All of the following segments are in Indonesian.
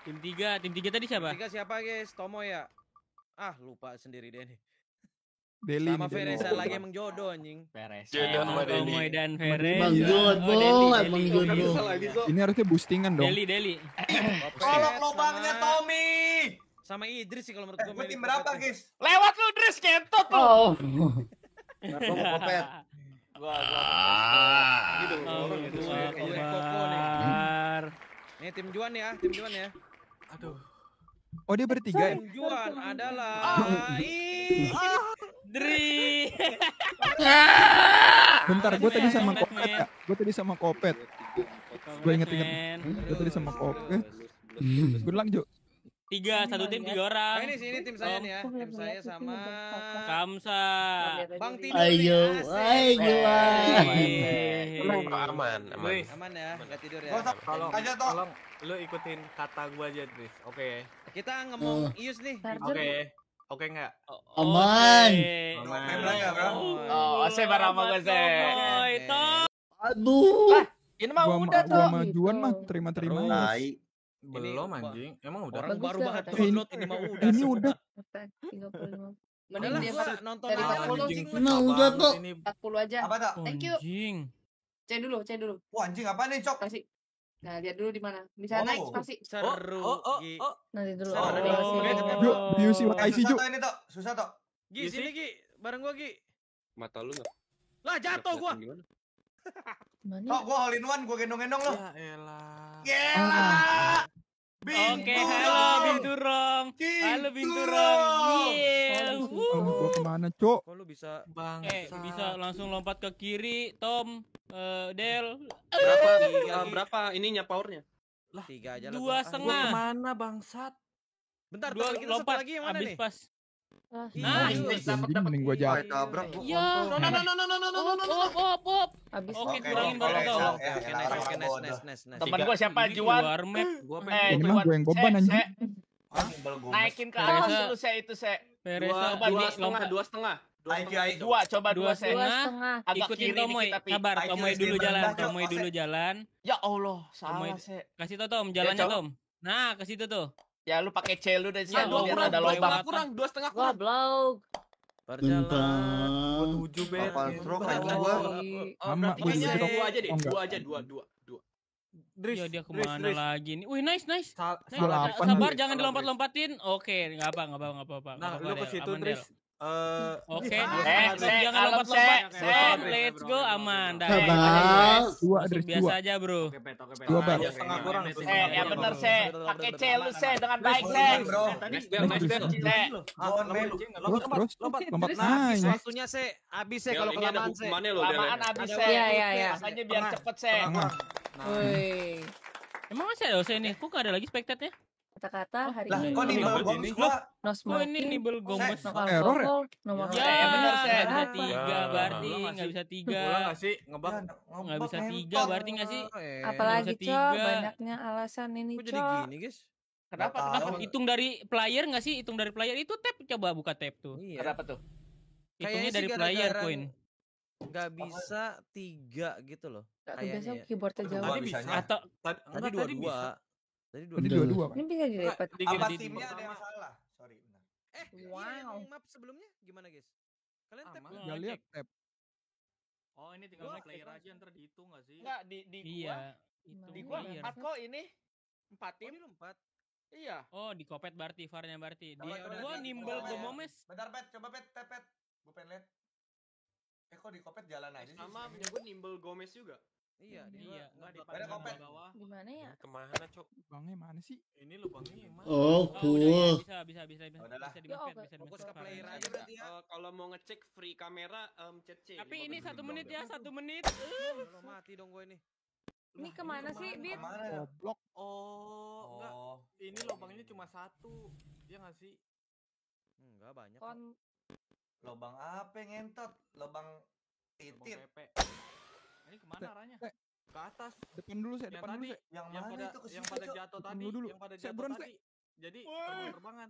Tim 3 tadi siapa? Tim 3 siapa guys? Tomo ya? Ah lupa sendiri deh nih. Deli Sama nih, Deli. Veresa lagi emang jodoh anjing. Jodoh sama Deli. Tomoy dan Emang Veresa. jodoh, emang jodoh. Ini harusnya boostingan dong. Deli. Tolong lubangnya Tommy. Sama Idris sih kalau menurut gue. Tim berapa guys? Lewat lu Dris kentot lu. Oh. Kopet. Gua. Gitu. Nih tim Juan ya, tim Juan ya. Aduh. Oh dia bertiga ya? Tim Juan adalah Dri. Bentar, gue tadi sama Kopet ya. Gue tadi sama Kopet. Gue inget-inget. Gue tadi sama Kopet. Berulang Jo. 1 tim 3 orang. Nah, ini tim saya nih ya. Tim saya sama Kamsa. Bang Tidur Ayo. Aman. Aman ya, nggak tidur ya. Tolong lu ikutin kata gua aja Dris. Oke. Kita ngomong Ius nih. Oke enggak? Aman. Oh, saya barang sama gue sih. Aduh. Ini mah Gua udah tuh. sama Juan mah terima-terima aja. Belum anjing. Emang udah. Orang baru banget Eh, download ini mah udah. Ini udah. 35. Mending Mending gua dia nonton dari apa 40. anjing. Nah, udah tuh. 40 aja. Apa tak? Thank you. Anjing. C dulu. Wah anjing apa nih Cok? Kasih. Nah, lihat dulu di mana. Bisa naik spasi. Seru. Gi. Nanti dulu. Ju, BUC IC Ju. Susah ini Tok, susah Tok. Gi sini Gi, bareng gua Gi. Mata lu enggak? Lah jatuh gua. Tok gua all in one, gua gendong-gendong lo. Ya elah. Gila. Oke, halo Binturong. Halo Binturong. Gua kemana Cok? Kok lu bisa Bisa langsung lompat ke kiri, Tom, Del. Berapa ininya powernya? 3 aja lah. 2,5. Mana bangsat? Bentar, Dua kita lompat satu lagi yang mana habis nih? pas. Anjing, mending gua jatuh. Tabrak gua. Ya. Op. Habis. Oke, kurangin baru tau. Temen gua siapa Juan? Warmap. Ini mah gue yang beban anjing. Naikin ke atas Veresa. dulu saya itu saya. Veresa Dua setengah. Coba 2,5. Agak Ikutin kiri Tomoy. dikit tapi. Sabar, IQ Tomoy SD dulu jalan. berapa, Cok? Tomoy dulu jalan. Ya Allah, Tomoy. salah saya. Kasih tau Tom, jalannya Cok. Tom. Nah, ke situ tuh. Ya lu pakai C lu dari Ya, sana biar kurang, ada lubang. kurang. 2,5 Goblok. Perjalanan. Gua 7 bet. Apaan stroke aja gua. Sama gue Kayaknya juga. dua aja deh. Oh, enggak. Dua aja, dua. Dris, Ya dia kemana lagi nih? Wih, nice. Nice. Salah apa Sabar, nih? jangan dilompat-lompatin. Oke, nggak apa-apa. Nah, lu ke situ Aman, Del. Dris. Oke, Se, jangan kalem, lompat-lompat. Se. Let's go, aman. Dah, Sabar. Dua masuk Dris, biasa dua. aja, bro. Dua bar. Dua setengah kurang. Ya bener Se. Pakai C lu Se dengan baik Se. Bro. Se. Terus, lompat naik. Waktunya se habis se kalau kelamaan se. Hukumannya lo, Lamaan habis Se. Iya. Makanya biar cepet Se. Woi. Emang masih ada dosen nih? Kok nggak ada lagi spektatnya? Kata-kata hari Lah, ini. kok nih gomis gua? No Oh, smoking. ini nibel gomes. No Error ya? alcohol. No Ya, makan. bener, Se. nggak bisa Apa? 3 berarti, nggak bisa 3. Ulang nggak sih? Ngebak. Nggak bisa 3 berarti nggak sih? Apalagi Bisa Cok, 3. banyaknya alasan ini Kok jadi Cok. gini guys? Kenapa? Nggak Kenapa? tahu. Hitung dari player nggak sih? Hitung dari player itu tab, coba buka tab tuh. Iya. Kenapa tuh? Hitungnya Kayaknya dari sih player gara-gara koin. Nggak bisa 3 gitu loh. Gak Kayaknya kebiasa ya. keyboardnya jauh. Tadi bisa. Atau Tadi 2-2. Tadi Tadi 2-2. dua-dua. Ini bisa dilipat. Apa timnya ada yang salah? Sorry, benar. Wow. Emang map sebelumnya gimana guys? Kalian tap Aman. nggak? Gak lihat tab. Oh, ini tinggal player aja ntar dihitung nggak sih? Enggak di Iya. Gimana? Di gua player. 4 kok ini. 4 Oh, tim. ini lu 4. Iya. Oh, di kopet berarti, VAR-nya berarti. Di Coba, gua coba, nimbel coba, gomomes. Bentar Pet, coba Pet, Pet. Gua pengen lihat. Kok di kopet jalan aja sih? Sama punya gue nimbel Gomez juga. Iya, Iya, nggak di Ada kopet. Gimana ya? Kemana, Cok? Bangnya mana sih? Ini lubangnya yang mana? Oh, udah, cool. ya, bisa. Udahlah. Bisa di-mapet, Ya, bisa Fokus di-mapet. ke player aja berarti ya. Kalau mau ngecek free kamera chat C. Tapi ini 1 menit ya, 1 menit. Lo mati dong gue ini. Ini kemana sih, Bit? Kemana? Goblok. Oh, enggak. Oh. Ini lubangnya cuma 1. Iya nggak sih? Enggak banyak. kok. Kon Lubang apa yang ngentot? Lubang Lubang titit. PP. Ini kemana arahnya? Se. Ke atas. Depan dulu saya, Yang depan dulu tadi. saya. Yang Yang mana pada itu ke yang situ, pada Cok? jatuh Depan tadi, dulu. yang pada Saya jatuh buruan, tadi. Jadi terbangan.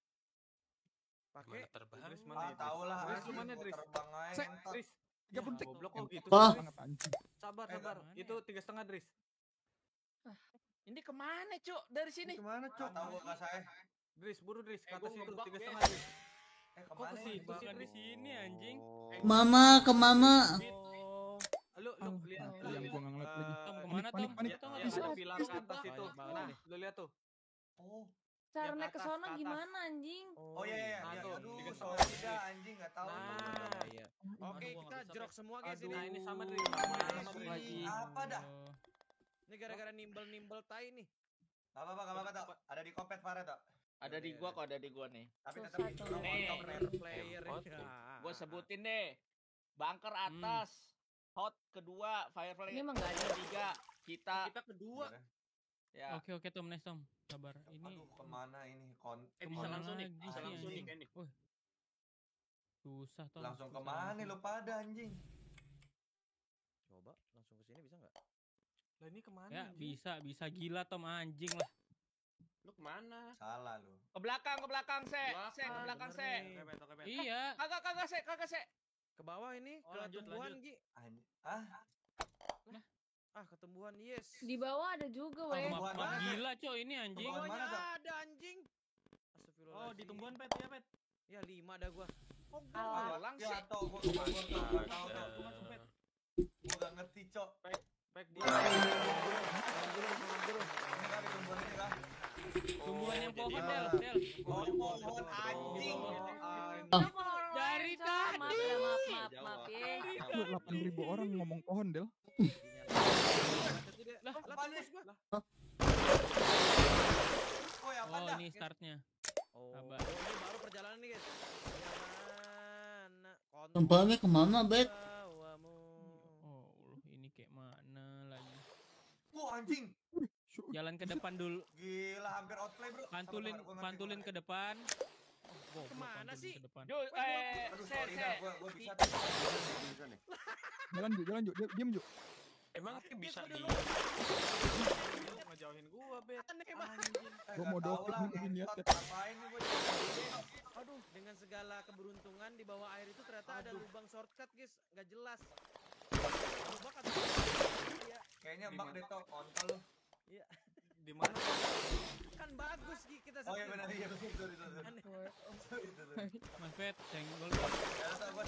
Pakai Mana terbang? Dris Ah, mana? tahu lah. Dris anjing, mana gua Dris? terbang aja Se. ngentot. Dris. 30 detik. Goblok kok gitu. Apa? Dris. Banget anjing. Sabar. Mana Itu ya? 3,5 Dris. Ini kemana, Cuk? Dari sini. Kemana, Cuk? Tahu gua Kak saya. Dris, buru Dris, ke gua atas itu, ngebug, 3,5 Dris. Dris. Kok Kemana ke ini? situ sih, Bukan di Dris? sini anjing. Mama ke mama. Oh, lu lihat yang gua nggak ngeliat lagi. Tom, kemana, Tom? Panik. Tom, yang Bisa. ada pilar ke atas itu. Bawah Nah, nih. lu lihat tuh. Oh. Cara Yang naik ke atas, sono ke atas. gimana anjing? Oh iya iya Nah, iya. tuh, Aduh, 3,5 sorry dah anjing enggak tahu. Nah. Iya. Aduh, Oke, gua kita nggak bisa, jerok semua guys Nah, ini. ini sama Dris. Ini Sama lagi apa dah? Ini gara-gara nimbel-nimbel tai nih. Enggak apa-apa toh. Ada di kopet Farah toh. Ada di gua kok, ada di gua nih. Tapi Susah tetap tuh. itu Nih. Player. Gua sebutin deh. Bunker atas, hot kedua, firefly Ini emang nggak ada. ketiga, kita Kita kedua. ya. Oke, Tom, nice Tom. Sabar. Ini Aduh, kemana ini? Bisa Kemana langsung nih, lagi bisa sih, langsung nih anjing? kan nih. Wih. Susah, Tom. Langsung susah kemana langsung. lu pada anjing? Coba langsung ke sini bisa nggak? Lah ini kemana? Ya, anjing? bisa gila Tom anjing lah. Lu kemana? Salah lu. Ke belakang, ke belakang, se. Bener nih. Iya. Kagak, se. Ke bawah ini, Oh, ke lanjut, tumbuhan, lanjut. Gi. Ah, Ketumbuhan, yes. Di bawah ada juga, Oh, weh. maaf, mana? gila coy ini anjing. Tumbuhan mana, Dok? ada anjing. Astagfirullahaladzim. Oh, di tumbuhan pet ya, pet. Ya 5 ada gua. Alah. Langsung. ya toh gua tahu toh. Gua enggak ngerti, Cok. Baik di Ini kali tumbuhan ini kah? Tumbuhan yang pohon, jadi- Del. Pohon anjing. Itu kalau orang Dari lain, Cak. Maaf ya, maaf Jawab. ya. Lu 8.000 orang ngomong pohon, Del. Lah, Apaan nih? tembus gua. Oh, ya apa Oh, dah? ini startnya. Oh, Sabar. ini baru perjalanan nih, guys. Mana? Tempatnya kemana, Bet? Bawamu. Oh, ini kayak mana lagi? Wah, anjing. Jalan ke depan dulu. Gila, hampir outplay, Bro. Pantulin ke depan. Oh, Kemana sih? Ke depan. Yo, Aduh, se. sorry dah, gua bisa tuh. Bisa nih. Jalan, Ju. Diam, Ju. Emang bisa di Lu ngejauhin gua, Bet. Aneh banget. Gua mau Nggak tahu doket lah, nih, tapi niat ngentot. ya. Ngapain nih gua jadi Aduh, dengan segala keberuntungan di bawah air itu ternyata ada lubang shortcut, guys. Nggak jelas. Lubang atau iya, Kayaknya bug deh toh, kontol lu. Di mana? kan bagus Gi, kita Oh iya setting. benar iya betul sorry. Aneh. Mas Pet, senggol. Ya tahu gua.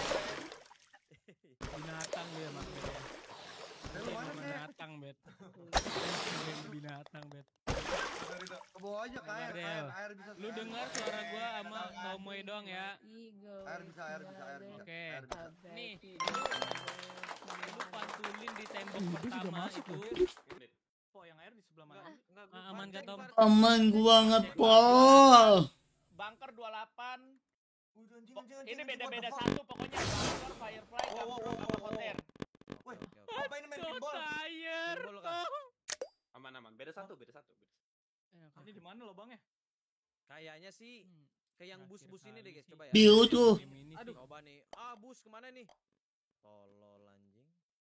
Binatang dia, Mas Bet. Ya. Lu mana sih? Binatang, Bet. Binatang, Bet. Sorry toh. Ke bawah aja ke air, Sabar, Del. air bisa. Lu dengar suara gua sama Tomoy doang ya. Eagle. Air bisa. Oke. Air bisa. Nih. Nih. Lu pantulin di tembok Udah sudah pertama masuk, itu. Kok yang air di sebelah mana? Enggak, Aman gak, Tom? Aman gua ngepol. Bunker 28. Udah anjing. Ini beda-beda satu pokoknya. Bunker, firefly, Wow, wow, campur, wow, sama wow. hotel. Woi, apa ini main So pinball? tired. Pinball kah? aman-aman. Beda satu. Ini di mana lubangnya? Kayaknya sih kayak yang bus-bus ini deh, guys. Coba ya. Biru tuh. Aduh, coba nih. Bus kemana nih? Tolol anjing.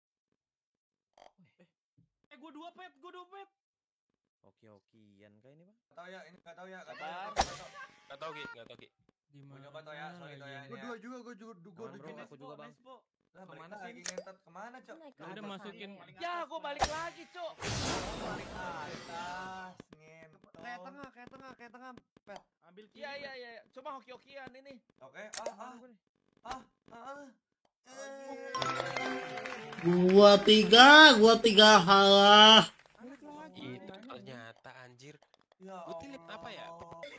Gua dua pet. Oke-okian kah ini, Bang? Tahu ya, ini enggak tahu ya. Sabar. Gak tau Ki. Gua coba toh ya, sorry toh ya. lagi? Gua dua juga, gua Aman, bro, aku juga, Bang. Lah, Kemana balik sih lagi ini? ngentot kemana, Cok? Naik ke Udah atas masukin. sana. Ya, gua balik lagi, Cok. Balik atas, ngentot. Kayak tengah, Pet. Ambil kiri. Iya. Cuma hoki-hokian ini. Oke, Gua tiga halah. Itu ternyata anjir. Ya Gua tilit apa ya?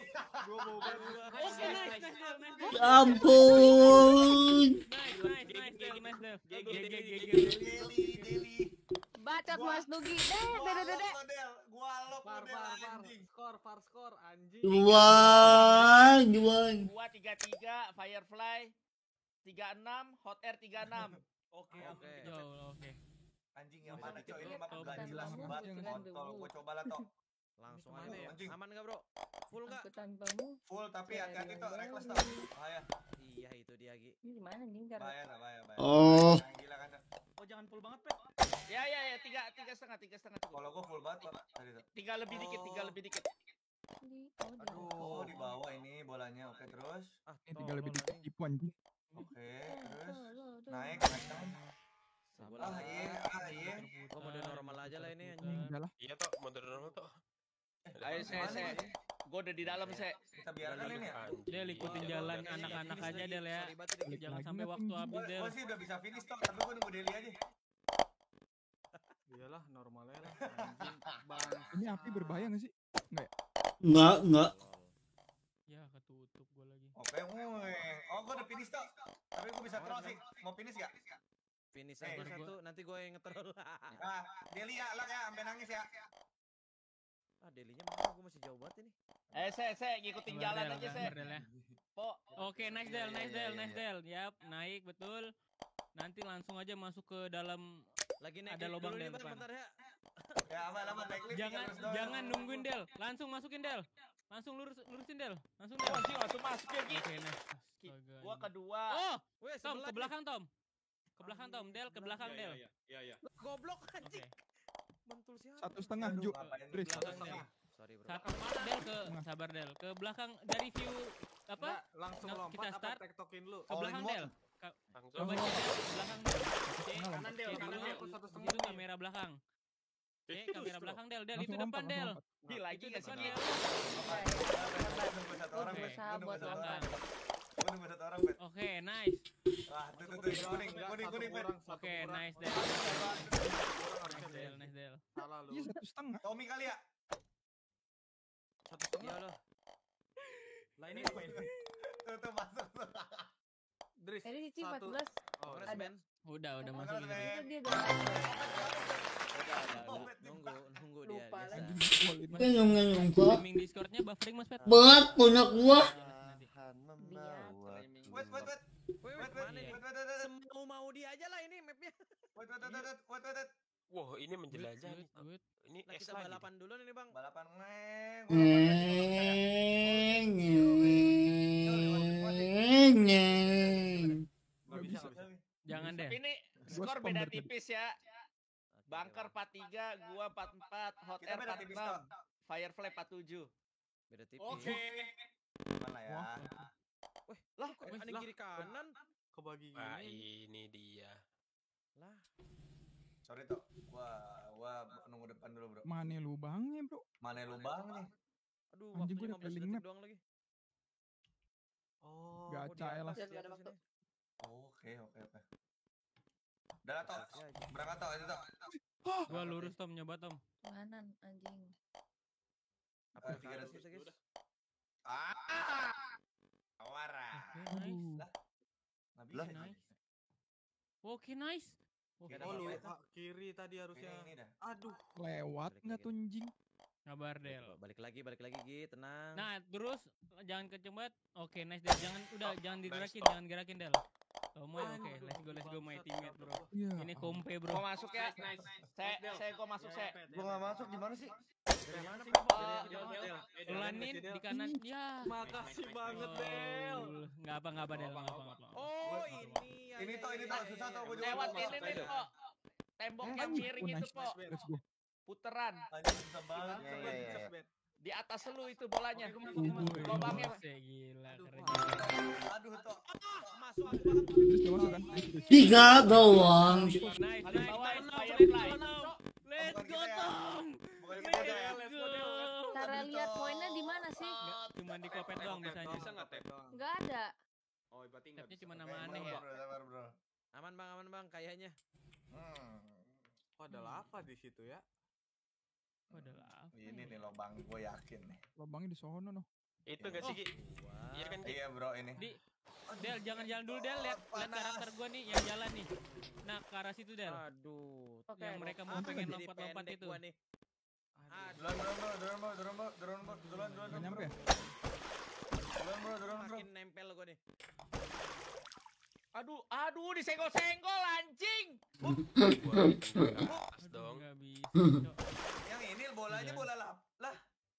Oke, nice, Ya ampun. Nice, Dev. Deli. Bacot Mas Nugi. Dede. Gua lok model anjing. Skor anjing. Juang. Gua 33, firefly 36, hot air 36. Oke. Oke. Anjing yang mana, Cok? Ini mah Bukan gak jelas kamu, banget bukan kontol. kamu. Gua coba lah toh. Langsung Kemana aja. ya? Anjing. Aman enggak, Bro? Full enggak? Aku tanpamu. Full tapi hati-hati toh, reckless toh. Bahaya. Iya, itu dia, Gi. Ini di mana nih? Cara Bahaya. Oh. Gila kan. Cok. Oh, jangan full banget, Pet. Ya, 3,5 cukup. Kalau gua full banget, Pak. Tadi tuh. 3 lebih dikit. Aduh, di bawah ini bolanya. Oke, terus. Ini tinggal lebih dikit tipu anjing. Oke, terus Tuh. naik. Iya. Oh, mode normal aja lah ini anjing. Udah lah. Iya toh, motor normal toh. Ayo se. Gua udah di dalam se. Kita biarkan ini ya. Del ikutin jalan Oke, anak-anak finish aja lagi. Del ya. Sorry banget ini. Balik Jangan lagi sampai lah, waktu tinggi. habis Del. Gua sih udah bisa finish toh, tapi gua nunggu Deli aja. Iyalah normalnya lah. Anjing, bang. Ini api berbahaya nggak sih? Enggak. Ya ketutup gua lagi. Oke, oh gua udah finish toh. Tapi gua bisa troll sih. Mau finish gak? Finish aja satu, nanti gue yang nge-troll. Nah, Deli ya, lah ya, sampai nangis ya. Delinya mana? Gue masih jauh banget ini. Se ngikutin jalan Del, aja se. gambar, Del ya. Po. Oke, nice Del, nice Del. Yap, naik betul. Nanti langsung aja masuk ke dalam. Lagi naik Ada lift lubang dulu nih, Del Bang, depan. bentar ya. Ya aman naik lift. Jangan nungguin Del. Langsung masukin Del. Langsung lurusin Del. Langsung Del. Anjing langsung masuk ya Gi. Oke, nice. Ki, Astaga, Gua ini. kedua. Oh, Weh, Tom sebelah ke nih. belakang Tom. Ke belakang Tom, Del ke belakang Del. Iya. Goblok Oke. anjing. Mantul siapa? 1,5 Ju. Tris. Belakang Del. Sorry, Bro. Satu Del ke sabar Del. Ke belakang dari view apa? Enggak, langsung Nah, lompat kita apa start. tektokin lu? Ke belakang Del. Langsung. Coba cek Del, ke belakang Del. Oke, Kanan Del, Oke, kanan dulu, Del, 1,5 itu nih. kamera belakang. Oke, kamera belakang Del. Del itu Langsung depan lompat, Del. langsung lompat. Gi lagi Itu enggak sih depan Gi? Del. Nunggu satu orang, Oke. Bet. Gua nunggu satu orang. Belakang. Gua nunggu satu orang, Bet. Oke, nice. Wah, tuh, kuning, Bet. Oke, nice Del. Nice Del, nice Del. Salah lu. Iya 1,5. Tommy kali ya? Iya loh. Lah ini apa ini? Tuh, masuk tuh. Dris. Ini Cici satu. 14. Oh, Kongres, Ada. Ben. Udah Makasih, masuk gitu. Ben. Itu dia Nunggu dia. Lupa biasa. lagi. Kenyang gua. Streaming Discordnya buffering Mas Pet. Berat punya gua. Nanti. Wait, Mana ini? Mau dia aja lah ini mapnya. Wait. Wah, ini menjelajah nih. Good. Ini Nah, es kita lagi. balapan dulu nih, Bang. Balapan Nggak bisa. Jangan deh. Tapi ini Gua skor spam beda dari tadi. tipis ya. Bunker 43, gua 44, Hot Kita Air beda tipis 46, toh. Firefly 47. Beda tipis. Oke. Mana ya? Weh, lah kok ada kiri kanan? Kebagi Wah, gini. ini dia. Lah, Sorry toh. Gua nunggu depan dulu, Bro. Mana lubangnya, Bro? Mana lubang nih? aduh, Anjing, waktunya gua udah 15 keliling detik map. doang lagi. Oh, Gacha ya lah. Di Nggak ada atas waktu. ini. Oke. Udah lah, toh. Berangkat toh, itu toh. Gua lurus Tom, nyoba Tom. Kanan anjing. Apa Tiga virus detik. itu, guys? Awara. Oke, nice. Nggak bisa Nice. nih. Oke, nice. Oke, Nggak ada Oh, lu apa-apa. kiri tadi harusnya. Ini dah. Aduh. Lewat Balik nggak lagi. tuh anjing? kabar Del. Balik lagi, Gi, tenang. Nah, terus jangan kenceng banget. Oke, nice Del. Jangan digerakin, stop. jangan gerakin Del. Tomoy, oke, let's go my teammate, bro. Iya. Ini kompe, Gua bro. masuk ya. Saya gua masuk se. Gua nggak masuk gimana sih? Dari mana, sih? Pelanin di kanan. Ya. Makasih banget, Del. Enggak apa Del, enggak apa. Oh, Ini toh, susah toh. Gua juga Lewat nggak ini masuk. nih, Po. Tembok yang miring Oh, itu, nice. Po. Let's go. Puteran. Anjing, susah banget. Di atas lu itu bolanya. Wih, Lubangnya. gila, keren. Aduh, toh. masuk aku banget. Terus dia masuk kan? Terus. 3 doang. Nice, Paling bawah Tom. Firefly. Let's go, Tom. Bukan Let's kita ya. go. Cara lihat poinnya di mana sih? Cuma di kopet doang biasanya. Bisa nggak tap? Enggak ada. Oh, berarti nggak Tapnya bisa. cuma Oke, nama aneh ya. Sabar, bro. Aman, Bang, kayaknya. Oh, ada lava di situ ya. Adalah. Ini nih lubang, gue yakin nih. Lubangnya di sono noh. Itu nggak sih, Gi? Iya kan, Gi? Iya, bro, ini. Di Del, jangan jalan dulu Del, lihat karakter gua nih yang jalan nih. Nah, ke arah situ Del. Aduh. Oke. Yang mereka mau Ah, pengen jadi lompat-lompat pendek itu. gua nih. Duluan, bro. Nggak nyampe ya? Duluan, bro. Makin nempel gua nih. Aduh, disenggol-senggol anjing. Pas Aduh, dong. nggak bisa. Cok. Yang ini bolanya bola lap. Lah.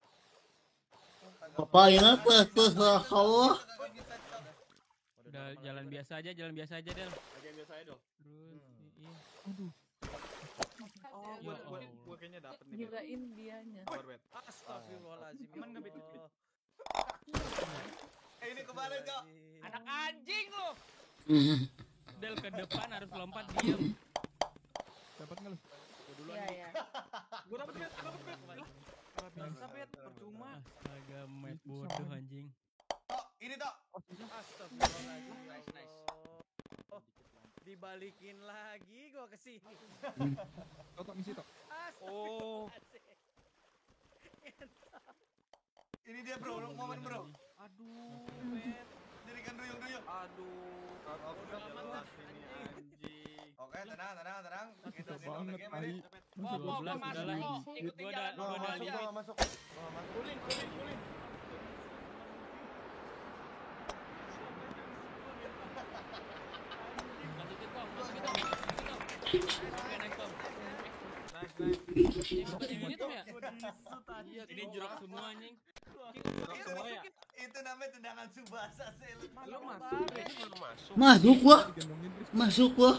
Papain apa tuh kau? Udah jalan biasa aja Del. Aja biasa aja dong. Terus iya. Aduh. Oh, Ya gua kayaknya dapet nih. Girain dianya. Sabar, Bet. Astagfirullahaladzim. Aman nggak, Bet? Ini kemarin, Cok. Anak anjing lu. Del ke depan harus lompat diem. Dapat nggak lu? Iya, iya. Gua dapet bet. Lah bisa bet, percuma. Astaga, met bodoh anjing. Tok, ini tok. Astagfirullahaladzim. Nice, nice. Oh, dibalikin lagi gua ke sini. Tok misi tok. Oh. Ini dia bro, momen bro. Aduh, bet. Jadikan duyung-duyung. Aduh. Bodoh amat, Ini anjing. anjing. Oke, tenang. Kita Susah banget kali. Kok gua 12 masuk udah kok. lah. Ikutin Gua jalan udah gua masuk, aja. masuk. Kulin. Masukin Tom, masukin Tom. Oke, nice Tom. Nice. Ini Tom ya? Iya, ini jerak semua anjing. Jerak semua ya? Itu namanya tendangan Subasa sel. Lu masuk. Ini belum masuk. Masuk gua. Digendong Idris. Masuk gua.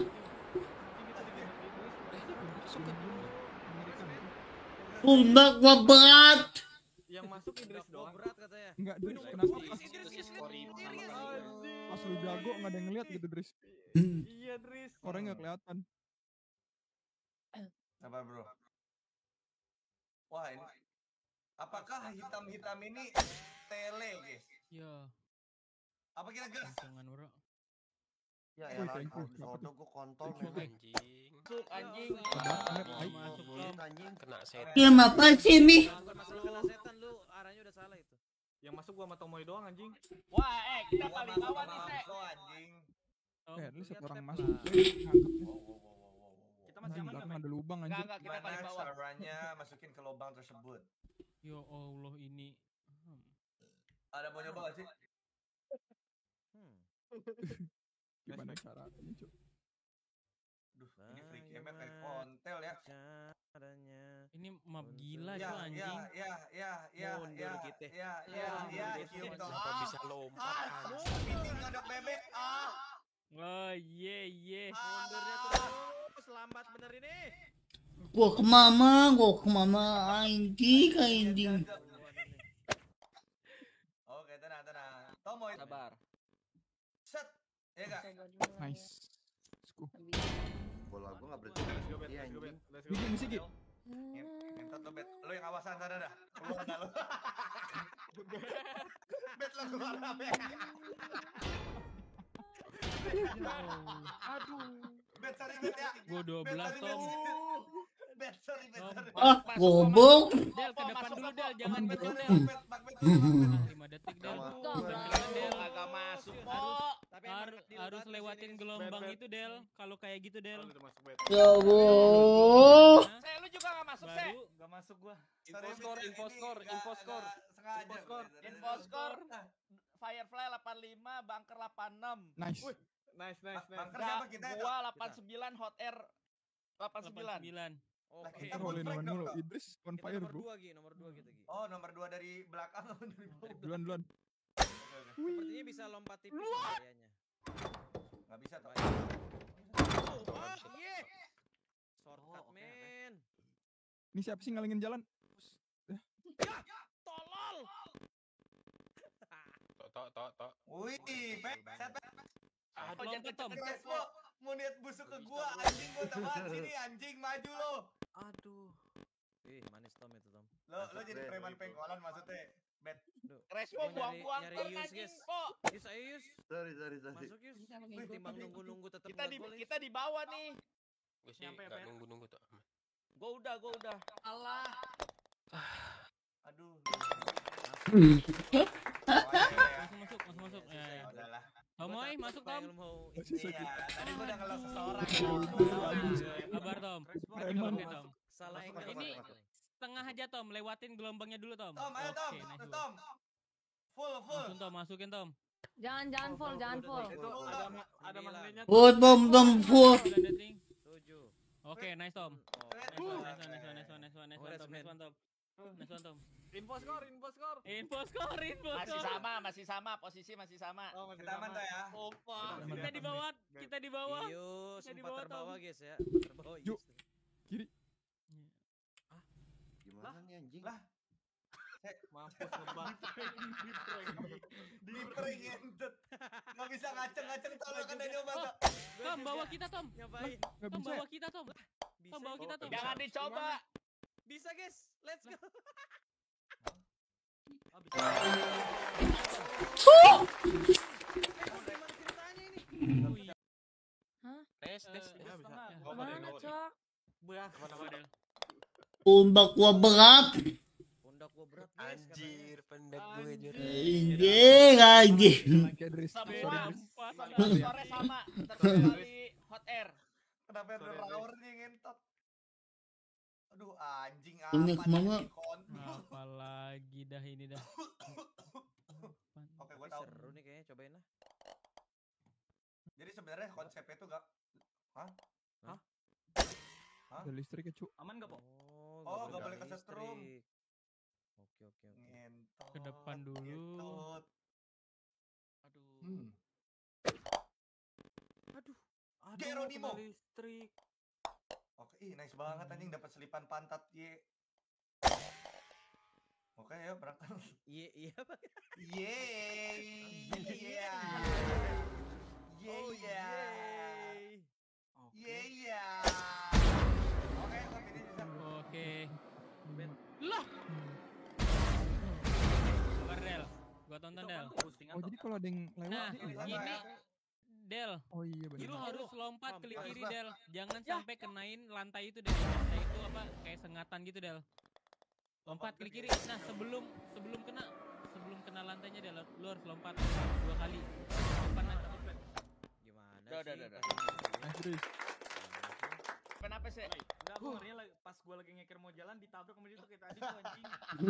Sumpah gua berat. Yang masuk Idris Gua doang. berat katanya. Enggak, Dris. Minum Kenapa kopi, pas, serius, Sorry, serius. pas lu jago nggak ada yang ngeliat gitu, Dris? Iya, Dris. Orangnya nggak kelihatan. Sabar bro. Wah ini. Apakah hitam-hitam ini tele guys? Iya, Apa kita gas? jangan bro. Ya Wih, elah, thank you. sodo gua kontol Thank you, men. Anjing. Masuk anjing. Padahal net baik. Masuk Bulit Tom. anjing. Kena set. Game apa sih, Mi? Bukan masalah kena setan lu, arahnya udah salah itu. Yang masuk gua sama Tomoy doang anjing. Wah, kita paling bawah nih, Sek. Anjing. Tom, At least satu orang Lihat masuk. map lah. Ngangkatnya. Kita masih Anjing, aman belakang kan? ada lubang Enggak, anjing. enggak, kita paling Gimana bawah. caranya masukin ke lubang tersebut? Ya Allah ini. Ada mau nyoba gak sih? Gimana caranya, Cuk? Duh, ini free game kayak kontel ya. Caranya. Ini map gila Ya, tuh anjing. Mundur kita. Cium dong. Kenapa bisa lompat anjing? Meeting ngadok bebek. Oh ye. Mundurnya terus lambat bener ini. Gua ke mama anjing. Oke, tenang. Tomoy. Sabar. Set. Ya enggak? Nice. Let's go. Bola gua enggak berhenti. Let's go, bet. Iya Let's go, bet. anjing. Let's go. Gigi, misi Gigi. Ngentot lo bet. Lo yang awasan sana dah. Keluar dah lo. Bet lo keluar apa ya? Bet sorry bet ya. Gua 12 Tom. Bet sorry. Ah, goblok. Del ke depan dulu Del, jangan Bet pencet bet Del. bet. 5 detik Del. Gawat. Beneran, Del. Kagak masuk, kok. Tapi emang Harus dilewatin lewatin sini. gelombang Bet. itu Del. Kalau kayak gitu Del. Oh, udah masuk, bet. Ya Allah. Hah? Sek, lu juga enggak masuk, Sek. Baru Enggak masuk gua. Sorry, Info score. Sengaja. Info score. Firefly 85, Bunker 86. Nice. Nice. Bunker siapa kita? Gua 89, Hot Air 89. 89. Oke. Kita Rolling break one dong, mulu. Kak. Idris on Kita fire, nomor bro. 2 Gi, nomor 2 kita Gi. Oh, nomor 2 dari belakang atau dari bawah? Duluan. Sepertinya bisa lompat tipis kayaknya. Enggak bisa toh. Iya. Shortcut men. Ini siapa sih ngalingin jalan? Tolol. Tok. Wih, bet, set bet. Apa Lompat, jangan Tom. kenceng-kenceng, Crespo, mau niat busuk ke gua anjing, gua tamat sini anjing, maju lo. Aduh. Ih, manis Tom itu Tom. Lo jadi preman pengkolan maksudnya. Bet. Crespo Gua buang-buang nyari turn Yus, anjing, guys. kok. Yus, ayo Yus. Sorry. Masuk Yus. Wih, timbang nunggu-nunggu tetap Kita di kita bawah nih. Gue sih Nyampe, nggak Bet. nunggu tuh. Gua udah. Allah. Aduh. Langsung masuk. Ya. Udahlah. Tomoy, masuk Tom. Iya, tadi gua udah ngelos seseorang. Kabar Tom. Preman. Oke Tom. Salah Masuk, angle. Ini tengah aja Tom, lewatin gelombangnya dulu Tom. Tom, ayo Tom. Oke, nice, Tom. Full. Langsung Tom, masukin Tom. Jangan full. Itu ada magnetnya. Buat bom full. 9 detik. 7. Oke, nice Tom. Nice one Tom. Nice one Tom. Info score. Info score. Masih sama, posisi masih sama. Oh, masih Kita aman sama. tuh ya. Opa, Kita kita di bawah. Yus, Kita di 4 bawah, terbawah Tom. guys ya. 4 terbawah Yuk. Yus. Gimana nih anjing? Lah. Mampus ngebang. Di pering entet. Enggak bisa ngaceng-ngaceng tolong kan dari obat. Tom, bawa kita Tom. Ngapain? Nggak Tom, bisa ya? bawa kita Tom. Bisa. bawa kita tuh. Jangan dicoba. Bisa guys, let's go. Gimana ceritanya ini? Nes. Mana, Cok? Kemana Del? Pundak gua berat. Pundak gua berat guys. Anjir, pendak gue jujur. Anjing. Kayak Dris. Semua Sorry, Dris. sore sama. Terkecuali hot air. Kenapa yang berlaurnya ngentot? Aduh anjing Ini apa kemana? nih, kontol. Apalagi dah ini dah. Oke, gua tahu. Seru nih kayaknya, cobain lah. Jadi sebenarnya konsepnya tuh gak Ada listriknya, cu. Aman gak, Po? Oh, nggak boleh kesetrum. Oke. ngentot. Ke depan dulu. Ngentot. Aduh. Geronimo. Listrik. Oke, nice banget anjing dapat selipan pantat ye. Oke, ya berangkat. Iya, Bang. Yeay. Iya. Oh, Yeay. Yeay. Oke, gua pilih Zak. Oke. Lah. Sabar Del. Gua tonton Del. Oh, jadi kalau ada yang lewat Nah, dia gini Del. Oh iya Lu benar. harus lompat ke Mampus, kiri Bang. Del. Jangan sampai kenain lantai itu Del. Lantai itu apa kayak sengatan gitu Del. Lompat ke kiri. Nah, sebelum kena lantainya Del, lu harus lompat 2 kali. Depan aja. Gimana Udah. Nice, Dris. Kenapa sih? Enggak, aku ngerinya pas gua lagi ngeker mau jalan ditabrak sama dia tuh kayak tadi tuh anjing.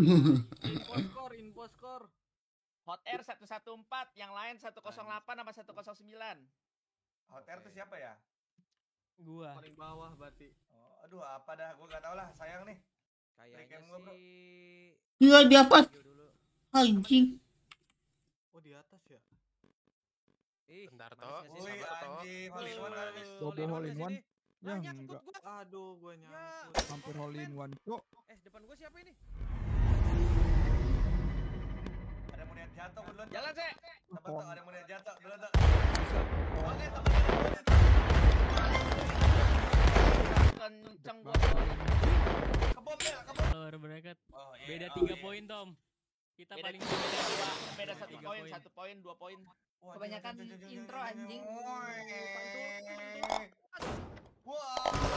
Info score. Hot air 114, yang lain 108 sama 109. Hot air tuh siapa ya? Gua. Paling bawah berarti. Oh, aduh apa dah, gua gak tau lah, sayang nih. Kayaknya Recam gua, bro. sih. Iya di atas. Video dulu. Anjing. Oh, di atas ya. Bentar, manis Tok. nggak sih? Wih Sabar, Tok. anjing, hole in one kali. Double hole in one. Ya Nyangkut enggak. gua. Aduh, gua Ya. nyangkut. Hampir hole in one, cok. Depan gua siapa ini? Ada mau niat jatuh gua duluan. Tok. Jalan, sih. Sabar Tok, ada mau niat jatuh duluan Tok. Bisa. Oke, sabar. Kenceng gua. Kebom ya, kebom. Luar berangkat. Oh, iya. Beda Oh, 3 iya. poin, Tom. Kita Beda paling beda 1 3 poin, 1 poin, 2 poin. Wah, Kebanyakan jeng, jeng, jeng, intro, jeng, jeng, anjing. jeng. Wah.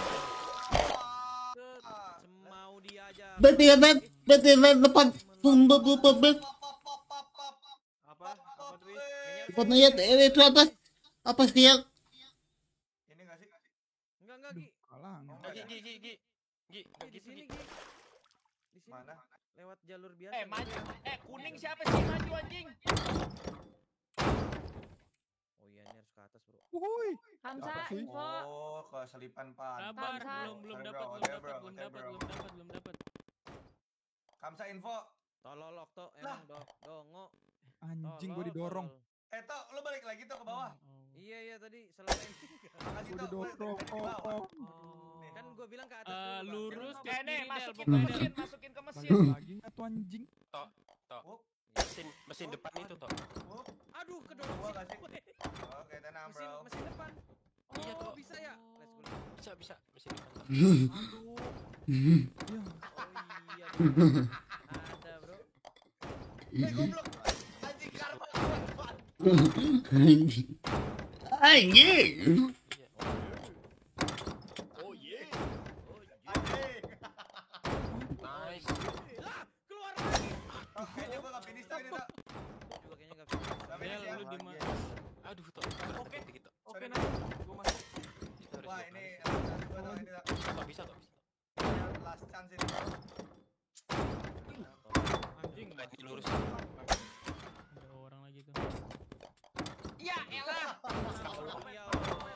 Semau dia aja. Berarti depan. Tunggu bet. Apa? Apa Dris? Depan lihat itu atas. Apa sih yang? Ini enggak sih? Enggak, Gi. Kalah. Oh, Gi, enggak. Gi. Gi, Nggak di gitu, sini, Gi. Gi. Di sini. Mana? Lewat jalur biasa. Maju. Kuning siapa sih maju anjing? Oh iya, ini harus ke atas, Bro. Woi. Hamsa, Apa sih? info. Oh, keselipan pantat. Sabar, Kamsa. belum Oke, dapat, bro, belum oke, bro, dapat, oke, belum bro. dapat. Kamsa info. Tololok Tok, emang dongo. Anjing gue Tolol, didorong. tolol. Tok, lu balik lagi Tok ke bawah. Iya tadi selesai. Makasih Gue Tok. gua didorong. dari bawah. Nih, kan gua bilang ke atas dulu, Bang. Lurus ke Nih, kiri Del, masukin ke pokoknya Del. mesin, masukin ke mesin. Balik lagi nggak tuh anjing? Mesin depan itu, Tok. Wup. Aduh, kedorong Gua sih. kasih. Oke, tenang, Mesin bro. mesin depan. Iya, Oh, Tok. bisa ya? Let's go. Bisa. Mesin depan. Tok. Oh iya. Bro. Ada, Bro. Goblok. Anjing karma. Anjing. Anjing. Oh, iya. Anjing. Nice. Keluar lagi. Kayaknya gua enggak finish Tok ini, Tok. Juga kayaknya enggak bisa. Nggak finish Del, ya? lu di mana? Aduh, Tok. Oke, gitu. Oke, nah. Gua masuk. Kita harus Wah, lihat ini lagi. last chance gua Tok, ini Tok. Bisa, Tok. Last chance ini. Tok. Anjing. Ini lurus. Ada orang lagi tuh. Ya elah. Iya.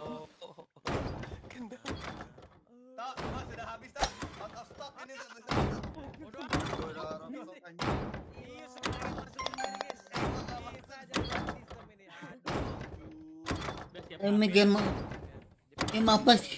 Tok, gua sudah habis Tok. Out of stock ini Tok. Iya, sebenarnya masuk ke sini, guys. Bisa aja sistem ini. Aduh. Udah siap. Ini game apa sih?